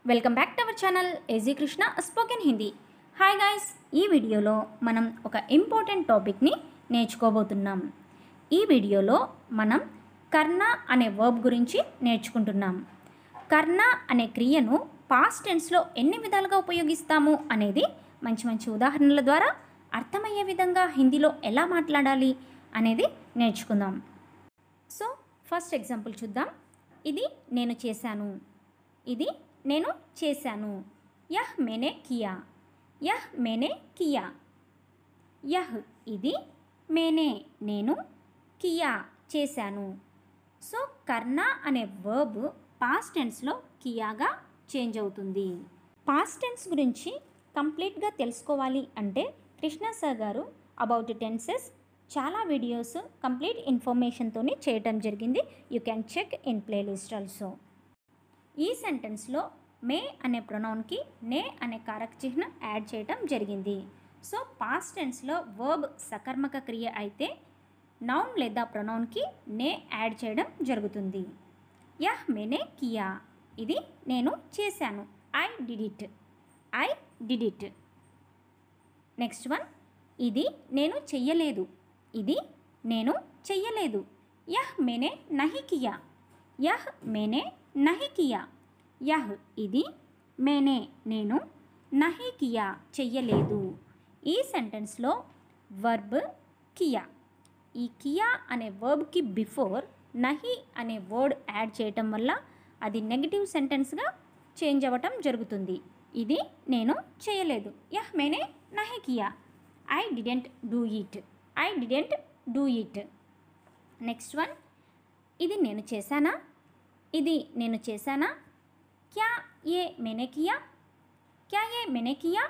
Welcome back to our channel AG Krishna spoken Hindi. Hi guys, ఈ వీడియోలో మనం ఒక ఇంపార్టెంట్ టాపిక్ని నేర్చుకోబోతున్నాం. ఈ వీడియోలో మనం కర్ణ అనే వర్బ్ గురించి నేర్చుకుంటున్నాం. కర్ణ అనే క్రియను పాస్ట్ టెన్స్లో ఎన్ని విధాలుగా ఉపయోగిస్తాము అనేది మంచి మంచి ఉదాహరణల ద్వారా అర్థమయ్యే విధంగా హిందీలో ఎలా మాట్లాడాలి అనేది నేర్చుకుందాం. సో ఫస్ట్ ఎగ్జాంపుల్ చూద్దాం. ఇది నేను చేశాను, ఇది నేను చేశాను. యహ్ మేనే కియా, యహ్ మేనే కియా. యహ్ ఇది, మేనే నేను, కియా చేశాను. సో కర్ణ అనే వర్బ్ పాస్ట్ టెన్స్లో కియాగా చేంజ్ అవుతుంది. పాస్ట్ టెన్స్ గురించి కంప్లీట్గా తెలుసుకోవాలి అంటే కృష్ణ సార్ గారు అబౌట్ టెన్సెస్ చాలా వీడియోస్ కంప్లీట్ ఇన్ఫర్మేషన్తోనే చేయటం జరిగింది. You can check in playlist also. ఈ సెంటెన్స్లో మే అనే ప్రొనౌన్కి నే అనే కారక చిహ్నం యాడ్ చేయటం జరిగింది. సో పాస్ట్ టెన్స్లో వర్బ్ సకర్మక క్రియ అయితే నౌన్ లేదా ప్రొనౌన్కి నే యాడ్ చేయడం జరుగుతుంది. యహ్ మేనే కియా, ఇది నేను చేశాను. I did it, I did it. Next one, ఇది నేను చెయ్యలేదు, ఇది నేను చెయ్యలేదు. యహ్ మేనే నహీ కియా, యహ్ మేనే నహీ కియా. యహ్ ఇది, మేనే నేను, నహీ కియా చెయ్యలేదు. ఈ సెంటెన్స్లో వర్బ్ కియా. ఈ కియా అనే వర్బ్కి బిఫోర్ నహీ అనే వర్డ్ యాడ్ చేయటం వల్ల అది నెగటివ్ సెంటెన్స్గా చేంజ్ అవ్వటం జరుగుతుంది. ఇది నేను చేయలేదు. యహ్ మేనే నహీ కియా, I didn't do it, I didn't do it. Next one, ఇది నేను చేశానా, ఇది నేను చేశానా. క్యా ఏ మేనే కియా, క్యా ఏ మేనే కియా.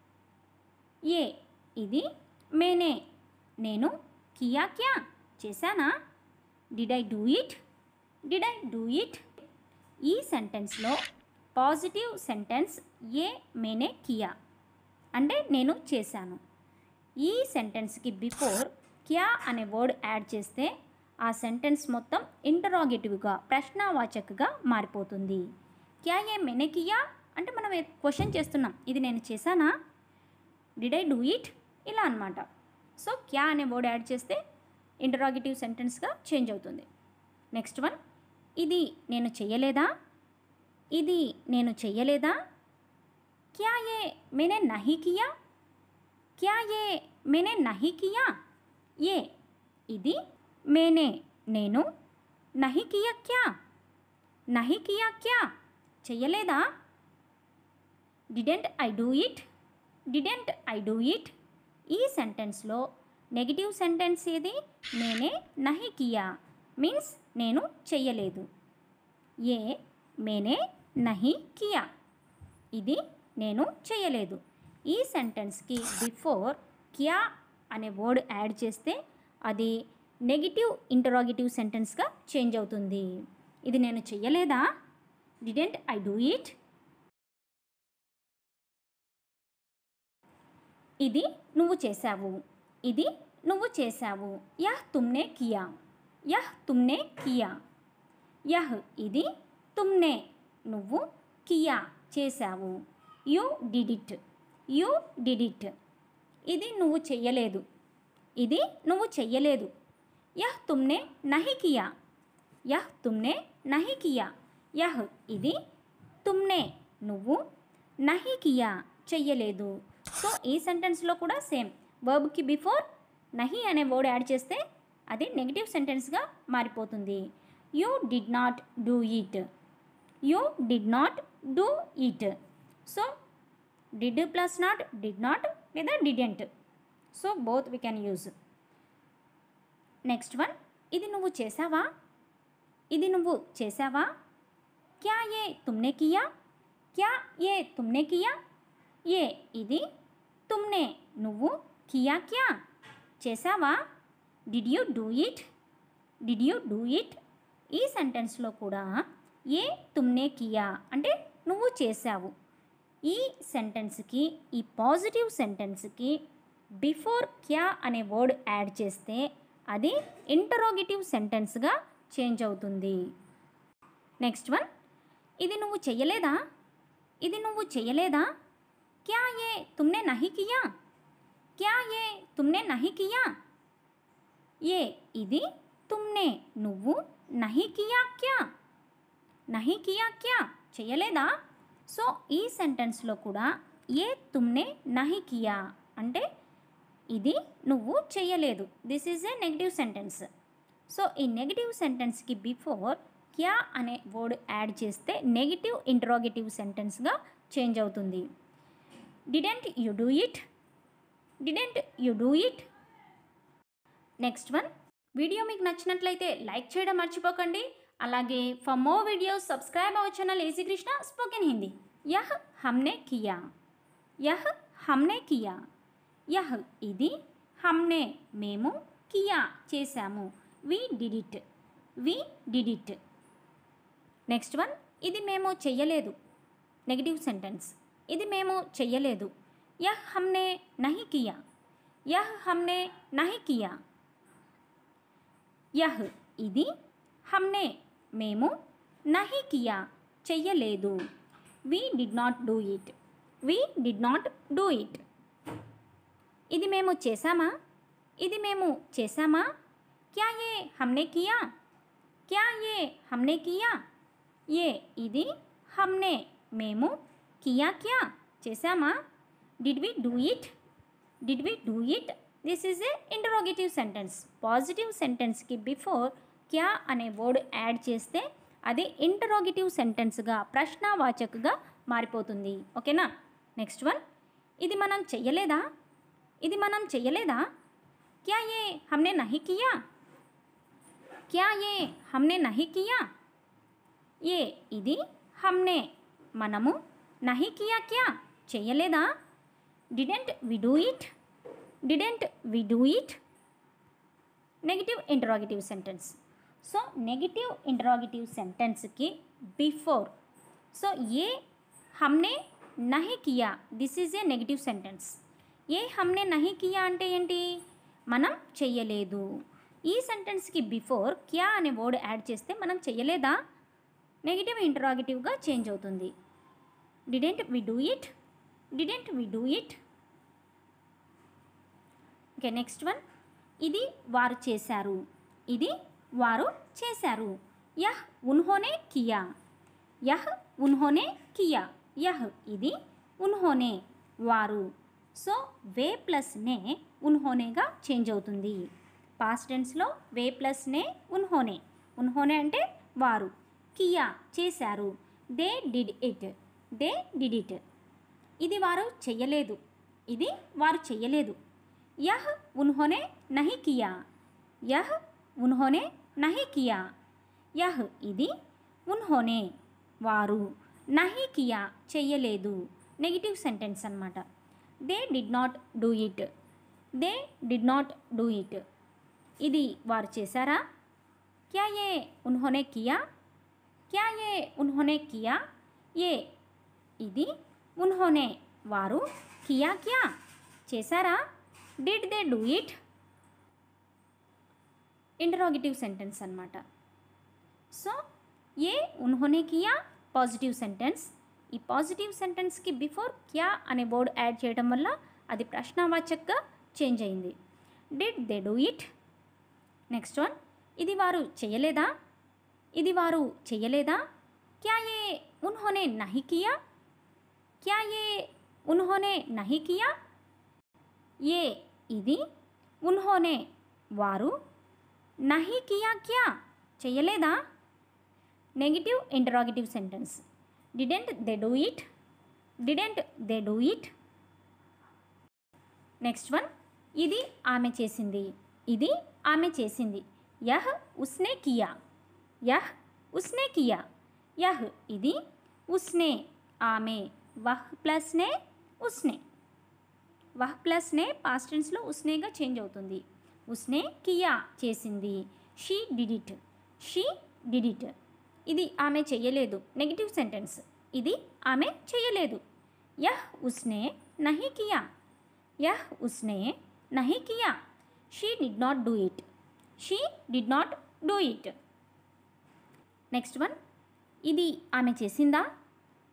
ఏ ఇది, మేనే నేను, కియా క్యా చేశానా. Did I do it, did I do it. ఈ సెంటెన్స్లో పాజిటివ్ సెంటెన్స్ ఏ మేనే కియా అంటే నేను చేశాను. ఈ సెంటెన్స్కి బిఫోర్ క్యా అనే వర్డ్ యాడ్ చేస్తే ఆ సెంటెన్స్ మొత్తం ఇంటరాగేటివ్గా ప్రశ్నావాచకగా మారిపోతుంది. క్యా ఏ మేనే కియా అంటే మనం క్వశ్చన్ చేస్తున్నాం, ఇది నేను చేశానా, డిడ్ ఐ డూ ఇట్, ఇలా అనమాట. సో క్యా అనే వర్డ్ యాడ్ చేస్తే ఇంటరాగేటివ్ సెంటెన్స్గా చేంజ్ అవుతుంది. నెక్స్ట్ వన్, ఇది నేను చెయ్యలేదా, ఇది నేను చెయ్యలేదా. క్యా ఏ మేనే నహీ కియా, క్యా ఏ మేనే నహీ కియా. ఏ ఇది, మేనే నేను, నహీ కియా క్యా, నహీ కియా క్యా చెయ్యలేదా. Didn't I do it, didn't I do it. ఈ సెంటెన్స్లో నెగిటివ్ సెంటెన్స్ ఏది, మేనే నహీ కియా మీన్స్ నేను చెయ్యలేదు. ఏ మేనే నహీ కియా, ఇది నేను చెయ్యలేదు. ఈ సెంటెన్స్కి బిఫోర్ కియా అనే వర్డ్ యాడ్ చేస్తే అది నెగిటివ్ ఇంటరాగేటివ్ సెంటెన్స్గా చేంజ్ అవుతుంది. ఇది నేను చెయ్యలేదా, డిడెంట్ ఐ డూ ఇట్. ఇది నువ్వు చేశావు, ఇది నువ్వు చేశావు. యహ్ తుమ్నే కియా, యహ్ తుమ్నే కియా. యహ్ ఇది, తుమ్నే నువ్వు, కియా చేశావు. You did it, you did it. ఇది నువ్వు చెయ్యలేదు, ఇది నువ్వు చెయ్యలేదు. యహ్ తుమ్నే నహీ కియా, యహ్ తుమ్నే నహీ కియా. యహ్ ఇది, తుమ్నే నువ్వు, నహీ కియా చెయ్యలేదు. సో ఈ సెంటెన్స్లో కూడా సేమ్ వర్బ్కి బిఫోర్ నహీ అనే వర్డ్ యాడ్ చేస్తే అది నెగిటివ్ సెంటెన్స్గా మారిపోతుంది. You did not do it, you did not do it. So did plus not, did not లేదా didn't. So both we can use. Next one, ఇది నువ్వు చేసావా, ఇది నువ్వు చేసావా. క్యా ఏ తుమ్నే కియా, క్యా ఏ తుమ్నే కియా. ఏ ఇది, తుమ్నే నువ్వు, కియా క్యా చేసావా. Did you do it, did you do it. ఈ సెంటెన్స్లో కూడా ఏ తుమ్నే కియా అంటే నువ్వు చేసావు. ఈ సెంటెన్స్కి, ఈ పాజిటివ్ సెంటెన్స్కి బిఫోర్ క్యా అనే వర్డ్ యాడ్ చేస్తే అది ఇంటరోగేటివ్ సెంటెన్స్గా చేంజ్ అవుతుంది. నెక్స్ట్ వన్, ఇది నువ్వు చెయ్యలేదా, ఇది నువ్వు చేయలేదా? క్యా ఏ తుమ్నే నహీ కియా? క్యా ఏ తుమ్నే నహీ కియా? ఏ ఇది తుమ్నే నువ్వు, నహీ కియా క్యా? నహీ కియా క్యా చేయలేదా? సో ఈ సెంటెన్స్లో కూడా ఏ తుమ్నే నహీ కియా అంటే ఇది నువ్వు చేయలేదు. This is a negative sentence. So ఈ నెగిటివ్ సెంటెన్స్కి బిఫోర్ క్యా అనే వర్డ్ యాడ్ చేస్తే నెగిటివ్ ఇంటరోగేటివ్ సెంటెన్స్గా చేంజ్ అవుతుంది. Didn't you do it? Didn't you do it? Next one. Video మీకు నచ్చినట్లయితే లైక్ చేయడం మర్చిపోకండి. అలాగే for more videos subscribe our channel easy Krishna spoken Hindi. యహ్ హమ్నే కియా. యహ్ హమ్నే కియా. యహ్ ఇది, హమ్నే మేము, కియా చేశాము, we did it. We did it. Next one. ఇది మేము చెయ్యలేదు. Negative sentence. ఇది మేము చెయ్యలేదు. యహ్ హమ్నే నహీ కియా. యహ్ హమ్నే నహీ కియా. యహ్ ఇది, హమ్నే మేము, నహీ కియా చెయ్యలేదు, we did not do it. We did not do it. ఇది మేము చేశామా? ఇది మేము చేశామా? క్యా ఏ హమ్నే కియా? క్యా ఏ హమ్నే కియా? ఏ ఇది, హమ్నే మేము, కియా క్యా చేశామా? Did we do it? Did we do it? This is a interrogative sentence. Positive సెంటెన్స్కి బిఫోర్ క్యా అనే వర్డ్ యాడ్ చేస్తే అది ఇంటరోగేటివ్ సెంటెన్స్గా, ప్రశ్నావాచకగా మారిపోతుంది. ఓకేనా? Next one. ఇది మనం చెయ్యలేదా? ఇది మనం చెయ్యలేదా? క్యా ఏ హమ్నే నహీ కియా? క్యా ఏ హమ్నే నహీ కియా? ఏ ఇది, హమ్నే మనము, నహీ కియా క్యా చెయ్యలేదా? Didn't we do it? Didn't we do it? Negative interrogative sentence. So negative interrogative సెంటెన్స్కి బిఫోర్ సో ఏ హమ్నే నహీ కియా, this is a negative sentence. ఏ హమ్నే నహీ కియా అంటే ఏంటి? మనం చెయ్యలేదు. ఈ సెంటెన్స్కి బిఫోర్ క్యా అనే వర్డ్ యాడ్ చేస్తే మనం చెయ్యలేదా నెగిటివ్ ఇంటరాగేటివ్గా చేంజ్ అవుతుంది. Didn't we do it? Didn't we do it? Okay, next one. ఇది వారు చేశారు. ఇది వారు చేశారు. యహ్ ఉన్హోనే కియా. యహ్ ఉన్హోనే కియా. యహ్ ఇది, ఉన్హోనే వారు. సో వే ప్లస్ నే ఉన్హోనేగా చేంజ్ అవుతుంది. పాస్ట్ టెన్స్లో వే ప్లస్ నే ఉన్హోనే. ఉన్హోనే అంటే వారు. కియా చేశారు. They did it. They did it. ఇది వారు చెయ్యలేదు. ఇది వారు చెయ్యలేదు. యహ్ ఉన్హోనే నహీ కియా. యహ్ ఉన్హోనే నహీ కియా. యహ్ ఇది, ఉన్హోనే వారు, నహీ కియా చెయ్యలేదు. నెగిటివ్ సెంటెన్స్ అన్నమాట. They did not do it. They did not do it. ఇది వారు చేశారా? క్యా ఏ ఉన్హోనే కియా. క్యా ఏ ఉన్హోనే కియా. ఏ ఇది, ఉన్హోనే వారు, కియా క్యా చేశారా? Did they do it? Interrogative sentence అన్నమాట. సో ఏ ఉన్హోనే కియా పాజిటివ్ సెంటెన్స్. ఈ పాజిటివ్ సెంటెన్స్కి బిఫోర్ క్యా అనే వర్డ్ యాడ్ చేయడం వల్ల అది ప్రశ్నావాచకగా చేంజ్ అయింది. Did they do it? Next one. ఇది వారు చెయ్యలేదా? ఇది వారు చెయ్యలేదా? క్యా ఏ ఉన్హోనే నహీ కియా. క్యా ఏ ఉన్హోనే నహీ కియా. ఏ ఇది, ఉన్హోనే వారు, నహీ కియా క్యా చెయ్యలేదా. Negative interrogative sentence. Didn't they do it? Didn't they do it? Next one. ఇది ఆమె చేసింది. ఇది ఆమె చేసింది. యహ్ ఉస్నే కియా. యహ్ ఉస్నే కియా. యహ్ ఇది, ఉస్నే ఆమె, వహ్ ప్లస్ నే ఉస్నే. వహ్ ప్లస్ నే పాస్ట్ టెన్స్లో ఉస్నేగా చేంజ్ అవుతుంది. ఉస్నే కియా చేసింది. She did it. She did it. ఇది ఆమె చెయ్యలేదు. Negative sentence. ఇది ఆమె చెయ్యలేదు. యహ్ ఉస్నే నహీ కియా. యహ్ ఉస్నే నహీ కియా. She did not do it. She did not do it. Next one. ఇది ఆమె చేసిందా?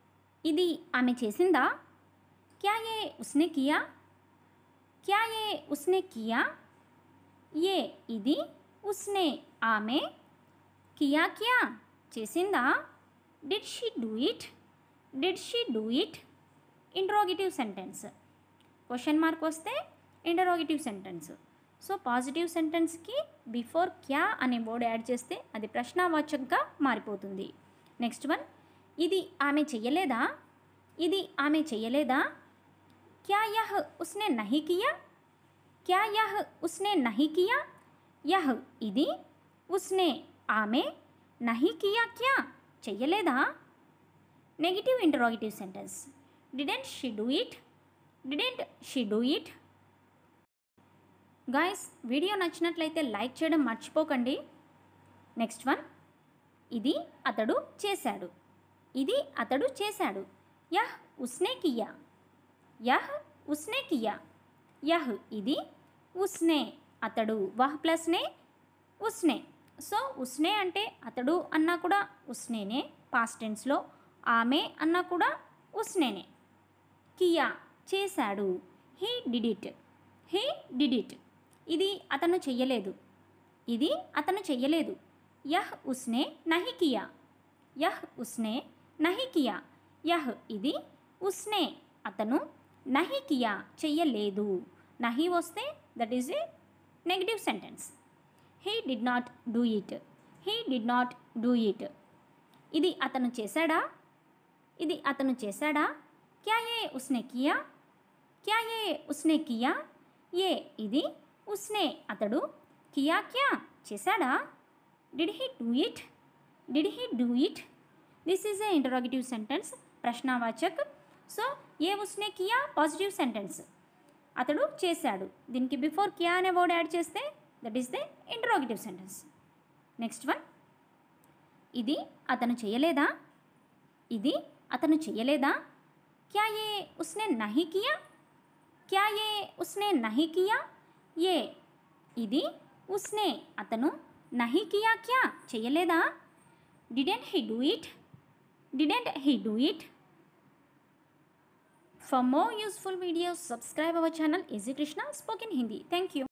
ఇది ఆమె చేసిందా? क्या ये उसने किया? क्या ये उसने किया? ये ఇది उसने ఆమె किया क्या చేసిందా? Did she do it? Did she do it? Interrogative sentence. Question mark వస్తే ఇంటరోగేటివ్ సెంటెన్స్. సో పాజిటివ్ సెంటెన్స్కి బిఫోర్ క్యా అనే వర్డ్ యాడ్ చేస్తే అది ప్రశ్నావాచకంగా మారిపోతుంది. నెక్స్ట్ వన్, ఇది ఆమె చెయ్యలేదా? ఇది ఆమె చెయ్యలేదా? क्या यह उसने नहीं किया? क्या यह उसने नहीं किया? यह ఇది उसने ఆమె नहीं किया क्या చెయ్యలేదా? Negative interrogative sentence. Didn't she do it? Didn't she do it? Guys, video నచ్చినట్లయితే లైక్ చేయడం మర్చిపోకండి. నెక్స్ట్ వన్, ఇది అతడు చేశాడు. ఇది అతడు చేశాడు. యహ్ ఉస్నే కియా. యహ్ ఉస్నే కియా. యహ్ ఇది ఉస్నే అతడు, వహ్ ప్లస్ నే ఉస్నే. సో ఉస్నే అంటే అతడు అన్నా కూడా ఉస్నేనే. పాస్ట్ టెన్స్లో ఆమె అన్నా కూడా ఉస్నేనే. కియా చేశాడు. He did it. He did it. ఇది అతను చెయ్యలేదు. ఇది అతను చెయ్యలేదు. యహ్ ఉస్నే నహి కియా. యహ్ ఉస్నే నహి కియా. యహ్ ఇది ఉస్నే అతను, నహి కియా చెయ్యలేదు. నహి వస్తే that is a negative sentence. He did not do it. He did not do it. ఇది అతను చేశాడా? ఇది అతను చేశాడా? క్యా ఏ ఉస్నే కియా. క్యా ఏ ఉస్నే కియా. ఏ ఇది ఉస్నే అతడు, కియా క్యా చేశాడా? Did he do it. Did he do it. This is a interrogative sentence, ప్రశ్నావాచక్. సో ఏ ఉస్నే కియా పాజిటివ్ సెంటెన్స్, అతడు చేశాడు. దీనికి బిఫోర్ కియా అనే వర్డ్ యాడ్ చేస్తే that is the interrogative sentence. Next one, ఇది అతను చేయలేదా? ఇది అతను చెయ్యలేదా? క్యా ఏ ఉస్నే నహి కియా. క్యా ఏ ఉస్నే నహి కియా. ఏ ఇది ఉస్నే అతను, నహి కియా క్యా చెయ్యలేదా? Didn't he do it. Didn't he do it. For more useful videos, subscribe our channel Easy Krishna Spoken Hindi. Thank you.